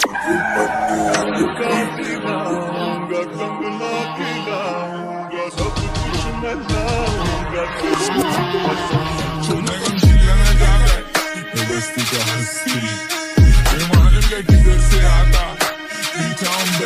खिलाऊंगा, कंगना खिलाऊंगा, सब कुछ मैं लाऊंगा, तूने गमशीला न जागा बस्ती का हस्ती महादेव का किधर से आता पीछा